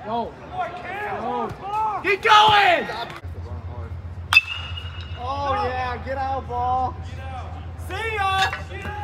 Go. Go. Get going! Oh, yeah. Get out, ball. See ya!